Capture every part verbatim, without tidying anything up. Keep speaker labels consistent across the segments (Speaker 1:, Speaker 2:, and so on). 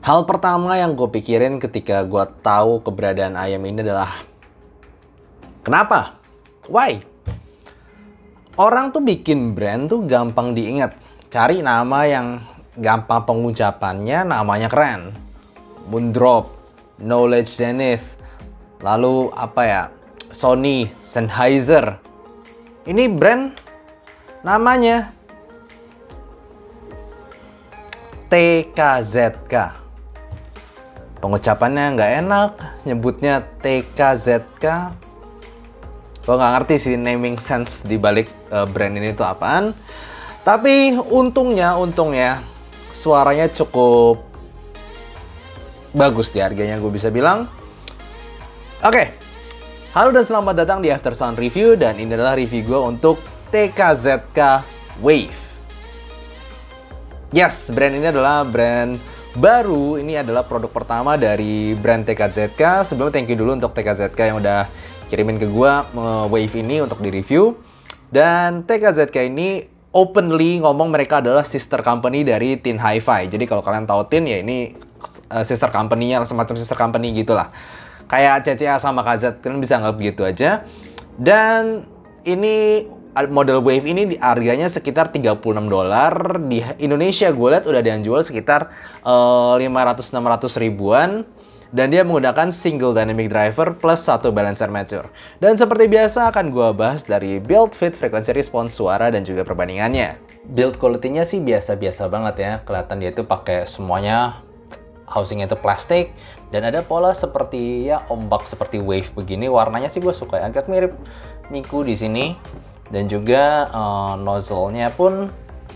Speaker 1: Hal pertama yang gue pikirin ketika gue tahu keberadaan ayam ini adalah kenapa? Why? Orang tuh bikin brand tuh gampang diingat. Cari nama yang gampang pengucapannya, namanya keren. Moondrop, Knowledge Zenith, lalu apa ya? Sony, Sennheiser. Ini brand namanya T K Z K. Pengucapannya nggak enak, nyebutnya T K Z K. Gue nggak ngerti sih naming sense di balik uh, brand ini itu apaan. Tapi untungnya, untungnya suaranya cukup bagus di harganya, gue bisa bilang. Oke, halo dan selamat datang di After Sound Review, dan ini adalah review gue untuk T K Z K Wave. Yes, brand ini adalah brand baru. Ini adalah produk pertama dari brand T K Z K. Sebelumnya thank you dulu untuk T K Z K yang udah kirimin ke gua uh, Wave ini untuk di-review. Dan T K Z K ini openly ngomong mereka adalah sister company dari Tin Hi-Fi. Jadi kalau kalian tahu Tin, ya ini uh, sister company-nya, semacam sister company gitulah. Kayak C C A sama K Z, kalian bisa anggap gitu aja. Dan ini model Wave ini di harganya sekitar tiga puluh enam dolar. Di Indonesia gue lihat udah ada yang jual sekitar uh, lima ratus sampai enam ratus ribuan. Dan dia menggunakan single dynamic driver plus satu balancer mature. Dan seperti biasa akan gue bahas dari build, fit, frekuensi respons, suara, dan juga perbandingannya. Build quality-nya sih biasa-biasa banget ya. Kelihatan dia itu pakai semuanya, housing-nya itu plastik. Dan ada pola seperti ya ombak seperti Wave begini. Warnanya sih gue suka, agak mirip Miku di sini. Dan juga uh, nozzle-nya pun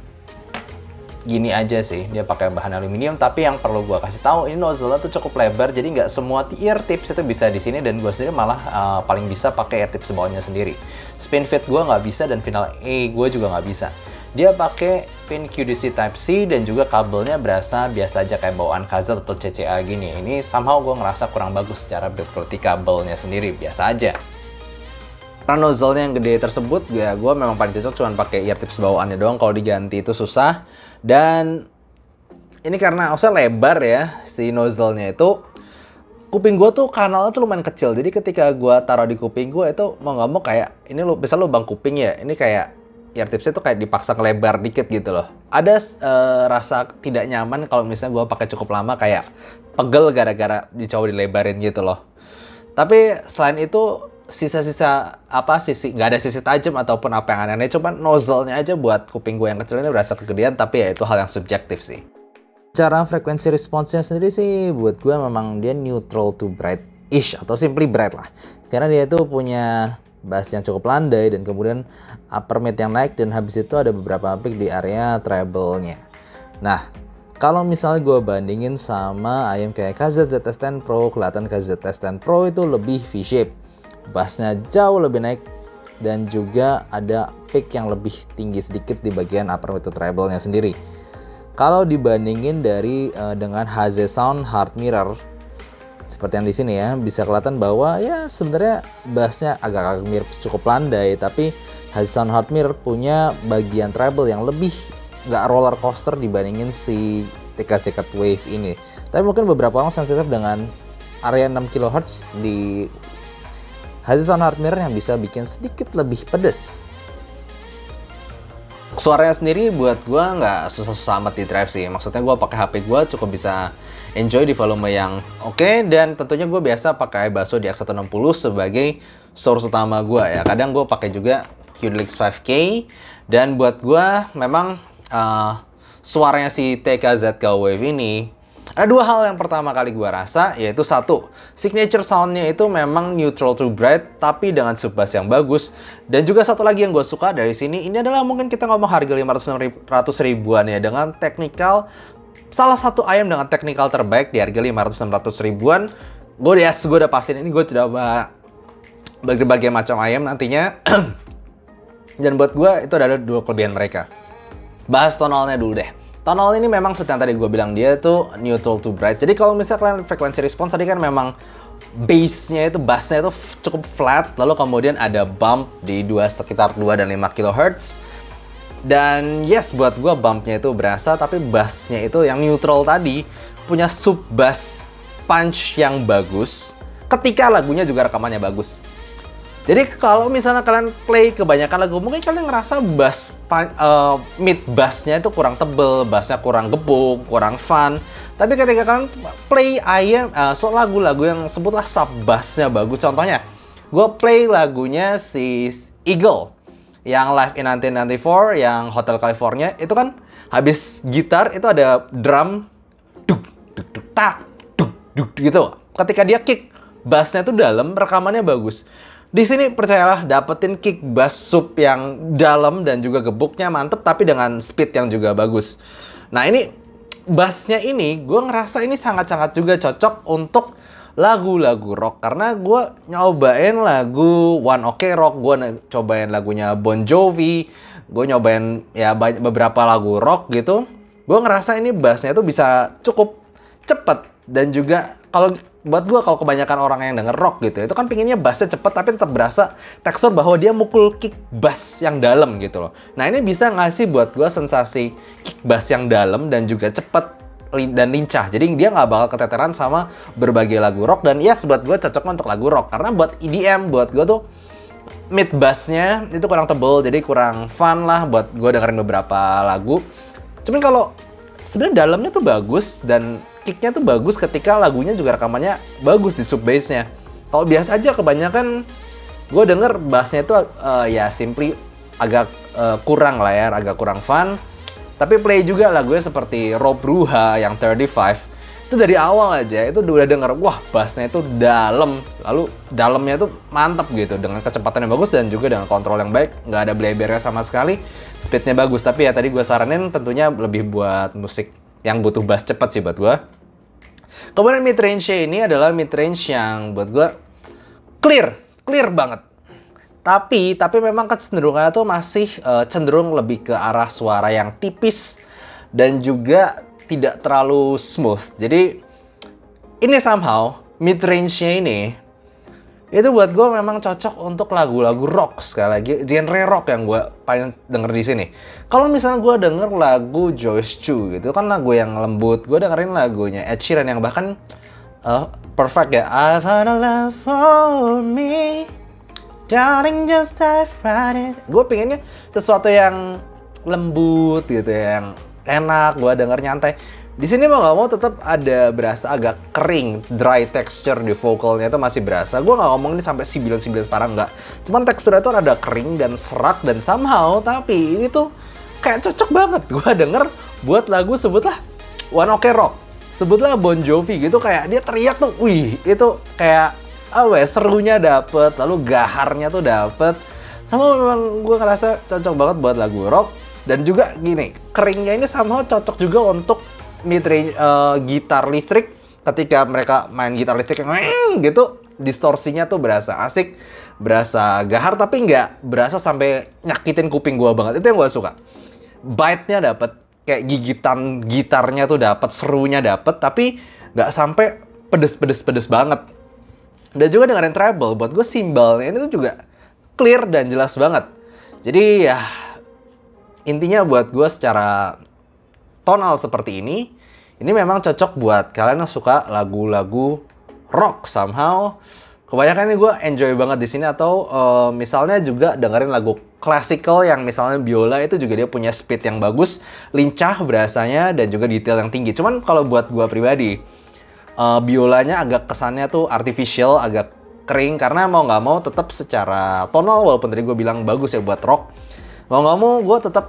Speaker 1: gini aja sih, dia pakai bahan aluminium. Tapi yang perlu gue kasih tahu, ini nozzle-nya tuh cukup lebar, jadi nggak semua ear tips itu bisa di sini. Dan gue sendiri malah uh, paling bisa pakai ear tips bawahnya sendiri. Spin fit gue nggak bisa, dan final A gue juga nggak bisa. Dia pakai pin Q D C Type C, dan juga kabelnya berasa biasa aja kayak bawaan K Z atau C C A gini. Ini somehow gue ngerasa kurang bagus secara build quality kabelnya sendiri, biasa aja. Karena nozzle-nya yang gede tersebut, ya gue memang paling cocok cuman pakai ear tips bawaannya doang. Kalau diganti itu susah. Dan ini karena maksudnya lebar ya si nozzle-nya itu, kuping gue tuh kanalnya tuh lumayan kecil. Jadi ketika gue taruh di kuping gue itu mau nggak mau kayak ini lo bisa lubang kuping ya. Ini kayak ear tipsnya tuh kayak dipaksa lebar dikit gitu loh. Ada uh, rasa tidak nyaman kalau misalnya gue pakai cukup lama, kayak pegel gara-gara dicoba dilebarin gitu loh. Tapi selain itu sisa-sisa apa sisi nggak ada sisi tajam ataupun apa yang aneh-aneh, cuman nozzle-nya aja buat kuping gue yang kecil ini berasa kegedean. Tapi ya itu hal yang subjektif sih. Cara frekuensi responsnya sendiri sih buat gue memang dia neutral to bright-ish atau simply bright lah, karena dia tuh punya bass yang cukup landai dan kemudian upper mid yang naik, dan habis itu ada beberapa peak di area treble-nya. Nah, kalau misalnya gue bandingin sama ayam kayak K Z Z S sepuluh Pro, kelihatan K Z Z S sepuluh Pro itu lebih V-shape. Bassnya jauh lebih naik, dan juga ada peak yang lebih tinggi sedikit di bagian upper mid to treble-nya sendiri. Kalau dibandingin dari uh, dengan H Z Sound Heart Mirror, seperti yang di sini ya, bisa kelihatan bahwa ya sebenarnya bassnya agak-agak mirip cukup landai, tapi H Z Sound Heart Mirror punya bagian treble yang lebih nggak roller coaster dibandingin si T K Z K Wave ini. Tapi mungkin beberapa orang sensitif dengan area enam kilohertz di H Z Sound Heart Mirror yang bisa bikin sedikit lebih pedes. Suaranya sendiri buat gue nggak susah-susah amat di drive sih. Maksudnya gue pakai H P gue cukup bisa enjoy di volume yang oke. Okay, dan tentunya gue biasa pakai Basso di X seratus enam puluh sebagai source utama gue ya. Kadang gue pakai juga Q D L X lima K. Dan buat gue memang uh, suaranya si T K Z K Wave ini ada dua hal yang pertama kali gue rasa, yaitu satu, signature soundnya itu memang neutral to bright, tapi dengan sub-bass yang bagus. Dan juga satu lagi yang gue suka dari sini, ini adalah mungkin kita ngomong harga lima ratus ribuan ya, dengan technical, salah satu ayam dengan technical terbaik di harga lima ratus enam ratus ribuan. Gue udah, gue udah pastiin ini gue sudah berbagai macam ayam nantinya. Dan buat gue itu ada dua kelebihan mereka. Bahas tonalnya dulu deh. Tonal ini memang seperti yang tadi gue bilang, dia tuh neutral to bright. Jadi kalau misalnya kalian frekuensi respons tadi kan memang bass-nya itu, bass-nya itu cukup flat, lalu kemudian ada bump di dua, sekitar dua dan lima kilohertz. Dan yes, buat gue bumpnya itu berasa, tapi bass-nya itu yang neutral tadi, punya sub bass punch yang bagus ketika lagunya juga rekamannya bagus. Jadi kalau misalnya kalian play kebanyakan lagu, mungkin kalian ngerasa bass uh, mid bassnya itu kurang tebel, bassnya kurang gebuk, kurang fun. Tapi ketika kalian play ayam uh, so lagu-lagu yang sebutlah sub bassnya bagus, contohnya gue play lagunya si Eagle yang Live in nineteen ninety-four, yang Hotel California, itu kan habis gitar itu ada drum duk duk duk tak duk duk gitu. Ketika dia kick, bassnya itu dalam, rekamannya bagus. Di sini percayalah, dapetin kick bass sub yang dalam dan juga gebuknya mantep, tapi dengan speed yang juga bagus. Nah ini bassnya ini gue ngerasa ini sangat-sangat juga cocok untuk lagu-lagu rock, karena gue nyobain lagu One Ok Rock, gue cobain lagunya Bon Jovi, gue nyobain ya beberapa lagu rock gitu. Gue ngerasa ini bassnya tuh bisa cukup cepet, dan juga kalau buat gue, kalau kebanyakan orang yang denger rock gitu, itu kan pinginnya bassnya cepet tapi tetap berasa tekstur bahwa dia mukul kick bass yang dalam gitu loh. Nah ini bisa ngasih buat gue sensasi kick bass yang dalam dan juga cepet dan lincah. Jadi dia nggak bakal keteteran sama berbagai lagu rock. Dan yes, buat gue cocok untuk lagu rock, karena buat E D M buat gue tuh mid bassnya itu kurang tebel, jadi kurang fun lah buat gue dengerin beberapa lagu. Cuman kalau sebenarnya dalamnya tuh bagus dan kicknya tuh bagus ketika lagunya juga rekamannya bagus di sub bassnya. Kalau biasa aja kebanyakan gue denger bassnya itu uh, ya simply agak uh, kurang lah ya, agak kurang fun. Tapi play juga lagunya seperti Rob Ruha yang thirty-five, itu dari awal aja itu udah denger, wah bassnya itu dalam, lalu dalamnya itu mantep gitu, dengan kecepatan yang bagus dan juga dengan kontrol yang baik, nggak ada blebernya sama sekali, speednya bagus. Tapi ya tadi gue saranin tentunya lebih buat musik yang butuh bass cepet sih buat gue. Kemudian mid range ini adalah mid range yang buat gue clear, clear banget. Tapi, tapi memang kecenderungannya tuh masih uh, cenderung lebih ke arah suara yang tipis dan juga tidak terlalu smooth. Jadi ini somehow mid range-nya ini itu buat gue memang cocok untuk lagu-lagu rock, sekali lagi genre rock yang gue paling denger di sini. Kalau misalnya gue denger lagu Joyce Chu gitu kan lagu yang lembut, gue dengerin lagunya Ed Sheeran yang bahkan uh, perfect ya, I found a love for me, darling just dive right in. Gue pengennya sesuatu yang lembut gitu, yang enak gue denger nyantai. Di sini mau nggak mau tetap ada berasa agak kering, dry texture di vokalnya itu masih berasa. Gue nggak ngomong ini sampai sibilan-sibilan parah, nggak. Cuman teksturnya tuh ada kering dan serak dan somehow, tapi ini tuh kayak cocok banget gue denger buat lagu sebutlah One Ok Rock, sebutlah Bon Jovi gitu, kayak dia teriak tuh, wih itu kayak oh ya, serunya dapet, lalu gaharnya tuh dapet. Sama memang gue ngerasa cocok banget buat lagu rock. Dan juga gini, keringnya ini somehow cocok juga untuk mid range uh, gitar listrik. Ketika mereka main gitar listrik yang gitu, distorsinya tuh berasa asik, berasa gahar, tapi nggak berasa sampai nyakitin kuping gue banget. Itu yang gue suka. Bite-nya dapet, kayak gigitan gitarnya tuh dapet, serunya dapet, tapi nggak sampai pedes-pedes-pedes banget. Dan juga dengerin treble, buat gue simbalnya ini tuh juga clear dan jelas banget. Jadi ya intinya buat gue secara tonal seperti ini, ini memang cocok buat kalian yang suka lagu-lagu rock somehow. Kebanyakan ini gue enjoy banget di sini. Atau uh, misalnya juga dengerin lagu classical yang misalnya biola itu juga dia punya speed yang bagus, lincah berasanya, dan juga detail yang tinggi. Cuman kalau buat gue pribadi, uh, biolanya agak kesannya tuh artificial, agak kering, karena mau nggak mau tetap secara tonal, walaupun tadi gue bilang bagus ya buat rock, mau nggak mau gue tetap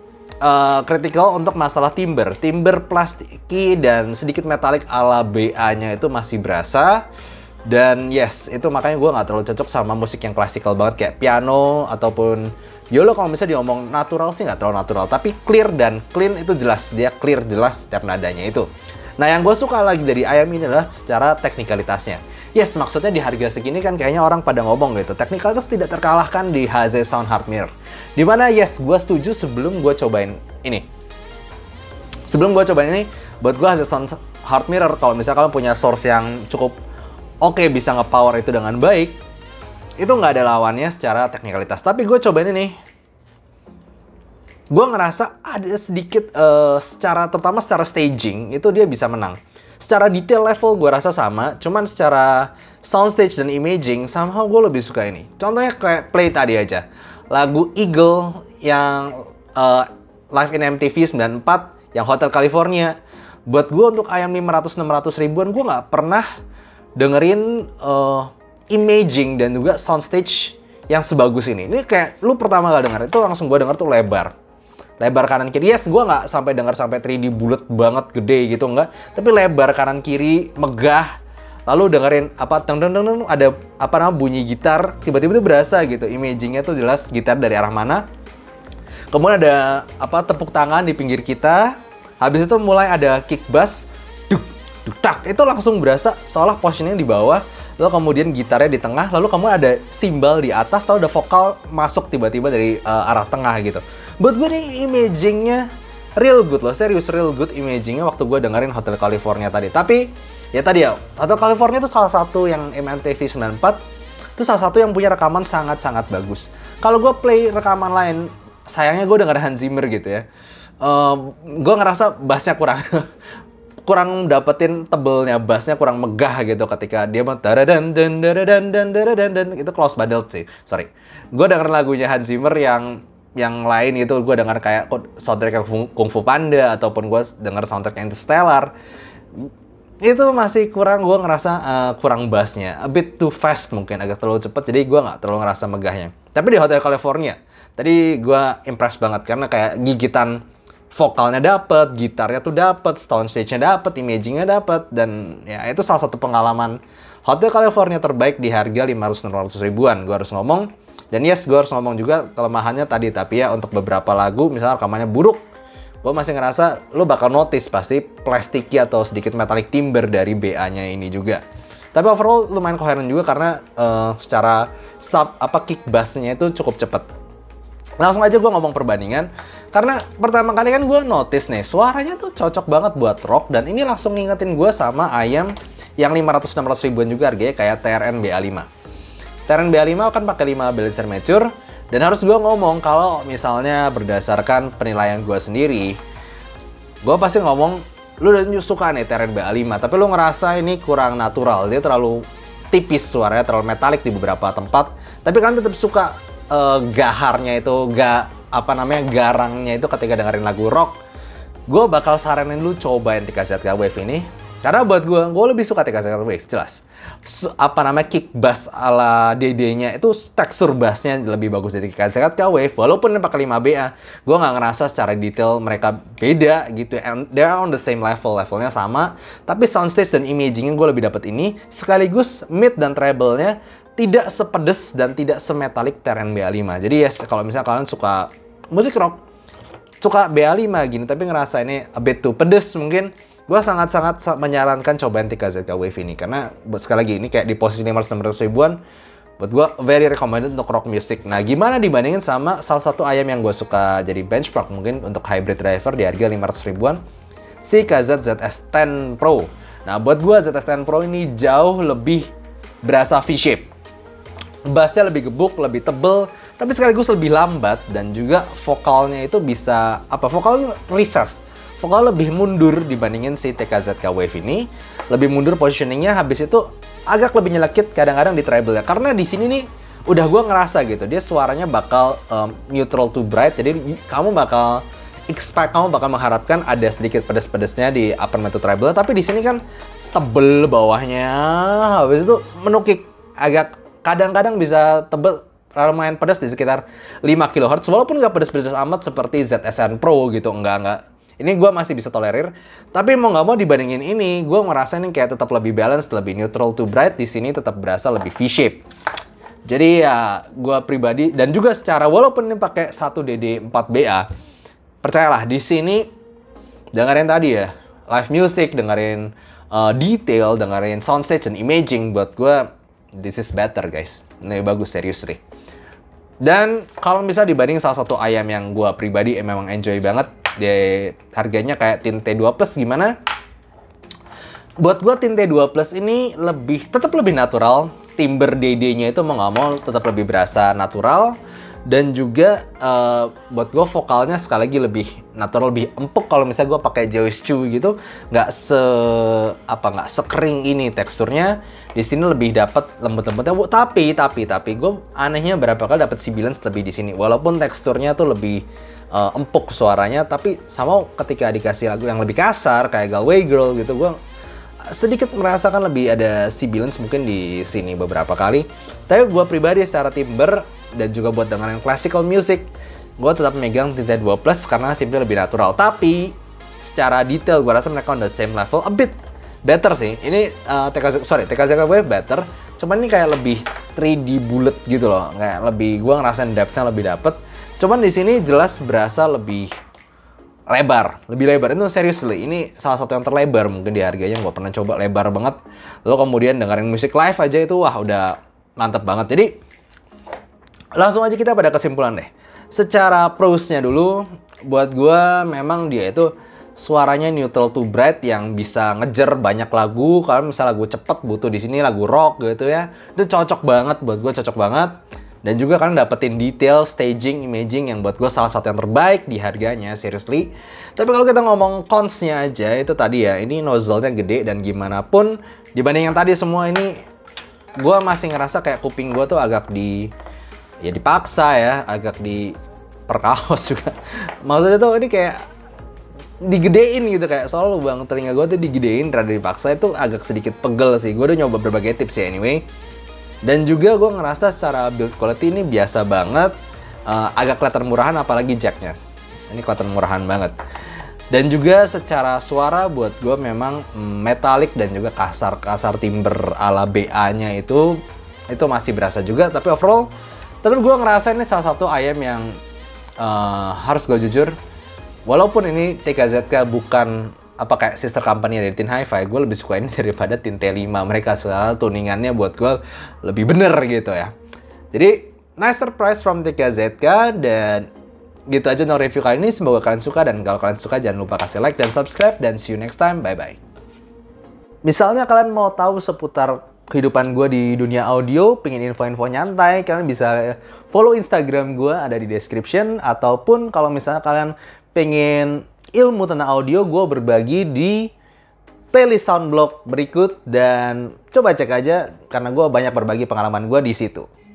Speaker 1: uh, critical untuk masalah timbre. Timbre plastiki dan sedikit metalik ala B A-nya itu masih berasa. Dan yes, itu makanya gue nggak terlalu cocok sama musik yang klasikal banget kayak piano ataupun biola. Kalau misalnya diomong natural sih nggak terlalu natural, tapi clear dan clean itu jelas, dia clear jelas setiap nadanya itu. Nah yang gue suka lagi dari Ayam ini adalah secara teknikalitasnya. Yes, maksudnya di harga segini kan kayaknya orang pada ngomong gitu, teknikalitas tidak terkalahkan di H Z Sound Hard Mirror. Dimana yes, gue setuju sebelum gue cobain ini. Sebelum gue cobain ini, buat gue H Z Sound Hard Mirror, kalau misalnya kalian punya source yang cukup oke, okay, bisa nge-power itu dengan baik, itu nggak ada lawannya secara teknikalitas. Tapi gue cobain ini, gue ngerasa ada sedikit uh, secara, terutama secara staging, itu dia bisa menang. Secara detail level gue rasa sama, cuman secara soundstage dan imaging somehow gue lebih suka ini. Contohnya kayak Play tadi aja, lagu Eagle yang uh, live in M T V sembilan puluh empat yang Hotel California. Buat gue untuk ayam lima ratus enam ratus ribuan gue nggak pernah dengerin uh, imaging dan juga soundstage yang sebagus ini. Ini kayak lu pertama kali denger itu langsung gue denger tuh lebar. Lebar kanan kiri, yes gue nggak sampai dengar sampai tiga D bulat banget gede gitu enggak, tapi lebar kanan kiri megah, lalu dengerin apa teng teng teng ada apa namanya bunyi gitar, tiba-tiba tuh berasa gitu, imagingnya tuh jelas gitar dari arah mana. Kemudian ada apa tepuk tangan di pinggir kita, habis itu mulai ada kick bass, duk duk tak, itu langsung berasa seolah posisinya di bawah, lalu kemudian gitarnya di tengah, lalu kamu ada simbal di atas, lalu ada vokal masuk tiba-tiba dari uh, arah tengah gitu. Buat gue nih imagingnya real good loh, serius real good imagingnya waktu gue dengerin Hotel California tadi. Tapi ya tadi ya, Hotel California itu salah satu yang M T V sembilan puluh empat itu salah satu yang punya rekaman sangat-sangat bagus. Kalau gue play rekaman lain, sayangnya gue denger Hans Zimmer gitu ya. Uh, gue ngerasa bassnya kurang kurang dapetin tebelnya, bassnya kurang megah gitu ketika dia mau daradan dan daradan dan daradan dan itu close badelt sih. Sorry. Gue denger lagunya Hans Zimmer yang yang lain itu gue dengar kayak soundtrack Kung Fu Panda ataupun gue dengar soundtrack Interstellar, itu masih kurang, gue ngerasa uh, kurang bassnya, a bit too fast mungkin, agak terlalu cepet, jadi gue nggak terlalu ngerasa megahnya. Tapi di Hotel California tadi gue impress banget karena kayak gigitan vokalnya dapet, gitarnya tuh dapet, soundstage-nya dapet, imagingnya dapet, dan ya itu salah satu pengalaman Hotel California terbaik di harga lima ratus enam ratus ribuan, gue harus ngomong. Dan yes, gue harus ngomong juga kelemahannya tadi, tapi ya untuk beberapa lagu, misalnya rekamannya buruk, gue masih ngerasa lo bakal notice pasti plastiki atau sedikit metallic timbre dari B A-nya ini juga. Tapi overall lumayan koheren juga karena uh, secara sub apa kick bass-nya itu cukup cepet. Langsung aja gue ngomong perbandingan, karena pertama kali kan gue notice nih, suaranya tuh cocok banget buat rock, dan ini langsung ngingetin gue sama ayam yang lima ratus enam ratus ribuan juga harganya kayak T R N B A lima. T R N B A lima kan pakai lima balancer mature, dan harus gue ngomong kalau misalnya berdasarkan penilaian gue sendiri, gue pasti ngomong lu udah suka nih T R N B A lima, tapi lu ngerasa ini kurang natural, dia terlalu tipis suaranya, terlalu metalik di beberapa tempat, tapi kan tetap suka uh, gaharnya itu, ga apa namanya garangnya itu ketika dengerin lagu rock. Gue bakal saranin lu cobain T K Z K Wave ini, karena buat gue, gue lebih suka T K Z K Wave, jelas. Apa namanya kick bass ala D D-nya itu tekstur bassnya lebih bagus dari T K Z K Wave, walaupun ini pakai lima B A, gue nggak ngerasa secara detail mereka beda gitu, and they're on the same level, levelnya sama, tapi soundstage dan imagingnya gue lebih dapet ini, sekaligus mid dan treble-nya tidak sepedes dan tidak semetalik T R N B A lima. Jadi yes, kalau misalnya kalian suka musik rock, suka B A lima gini, tapi ngerasa ini a bit too pedes mungkin, gue sangat-sangat menyarankan cobain T K Z K Wave ini, karena buat sekali lagi ini kayak di posisi lima ratus enam ratus ribuan, buat gue very recommended untuk rock music. Nah, gimana dibandingin sama salah satu ayam yang gue suka jadi benchmark mungkin untuk hybrid driver di harga lima ratus ribuan, si K Z Z S sepuluh Pro. Nah, buat gue Z S sepuluh Pro ini jauh lebih berasa V-shape, bassnya lebih gebuk, lebih tebel, tapi sekaligus lebih lambat, dan juga vokalnya itu bisa apa, vokalnya recessed, vokal lebih mundur dibandingin si T K Z K Wave ini, lebih mundur positioningnya, habis itu agak lebih nyelekit kadang-kadang di treble ya, karena di sini nih udah gue ngerasa gitu dia suaranya bakal um, neutral to bright, jadi kamu bakal expect, kamu bakal mengharapkan ada sedikit pedes-pedesnya di upper mid to treble, tapi di sini kan tebel bawahnya, habis itu menukik, agak kadang-kadang bisa tebel, lumayan pedas di sekitar lima kilohertz, walaupun nggak pedas-pedas amat seperti Z S N Pro gitu, enggak enggak. Ini gue masih bisa tolerir, tapi mau nggak mau dibandingin ini, gue ngerasa ini kayak tetap lebih balance, lebih neutral to bright, di sini tetap berasa lebih V-shape. Jadi ya, gue pribadi, dan juga secara, walaupun ini pakai satu D D empat B A, percayalah, di sini, dengerin tadi ya, live music, dengerin uh, detail, dengerin soundstage dan imaging, buat gue, this is better guys. Ini bagus, serius nih. Dan kalau misalnya dibanding salah satu ayam yang gue pribadi eh, memang enjoy banget, dia harganya kayak Tint T dua Plus gimana? Buat gue Tint T dua Plus ini lebih, tetap lebih natural. Timbre D D-nya itu mau nggak mau tetap lebih berasa natural. Dan juga uh, buat gue vokalnya sekali lagi lebih natural, lebih empuk. Kalau misalnya gue pakai Joyce Chu gitu, nggak se apa nggak sekering ini teksturnya. Di sini lebih dapat lembut-lembutnya. Tapi tapi tapi gue anehnya berapa kali dapat sibilance lebih di sini. Walaupun teksturnya tuh lebih uh, empuk suaranya, tapi sama ketika dikasih lagu yang lebih kasar kayak Galway Girl gitu, gue sedikit merasakan lebih ada sibilance mungkin di sini beberapa kali. Tapi gue pribadi secara timbre dan juga buat dengerin classical music, gue tetap megang T T dua plus karena simply lebih natural. Tapi secara detail gue rasa mereka on the same level, a bit better sih. Ini uh, T K Z, sorry T K Z K Wave better, cuman ini kayak lebih three D bullet gitu loh, kayak lebih gue ngerasain depth-nya lebih dapet. Cuman di sini jelas berasa lebih lebar, lebih lebar. Itu seriously, ini salah satu yang terlebar mungkin di harganya. Gue pernah coba lebar banget. Lo kemudian dengerin musik live aja itu wah udah mantep banget. Jadi langsung aja kita pada kesimpulan deh. Secara pros-nya dulu, buat gue memang dia itu suaranya neutral to bright yang bisa ngejar banyak lagu. Kalau misalnya lagu cepet butuh di sini lagu rock gitu ya, itu cocok banget buat gue, cocok banget. Dan juga kalian dapetin detail, staging, imaging yang buat gue salah satu yang terbaik di harganya, seriously. Tapi kalau kita ngomong cons-nya aja, itu tadi ya, ini nozzle-nya gede dan gimana pun dibanding yang tadi semua ini, gue masih ngerasa kayak kuping gue tuh agak di ya dipaksa ya, agak di perkaos juga. Maksudnya tuh ini kayak digedein gitu, kayak soal lubang telinga gue tuh digedein rada dipaksa, itu agak sedikit pegel sih. Gue udah nyoba berbagai tips ya anyway. Dan juga gue ngerasa secara build quality ini biasa banget, uh, agak kelihatan murahan apalagi jacknya. Ini kelihatan murahan banget. Dan juga secara suara buat gue memang metalik dan juga kasar-kasar timbre ala B A-nya itu itu masih berasa juga. Tapi overall tetap gue ngerasa ini salah satu I M yang uh, harus gue jujur, walaupun ini T K Z K bukan apa kayak sister company dari Tin Hi-Fi, gue lebih suka ini daripada Tin T lima. Mereka sekarang tuningannya buat gue lebih bener gitu ya. Jadi nice surprise from T K Z K. Dan gitu aja no review kali ini. Semoga kalian suka, dan kalau kalian suka jangan lupa kasih like dan subscribe, dan see you next time, bye bye. Misalnya kalian mau tahu seputar kehidupan gue di dunia audio, pengen info-info nyantai, kalian bisa follow Instagram gue, ada di description. Ataupun kalau misalnya kalian pengen ilmu tentang audio, gue berbagi di playlist Soundblog berikut, dan coba cek aja karena gue banyak berbagi pengalaman gue di situ.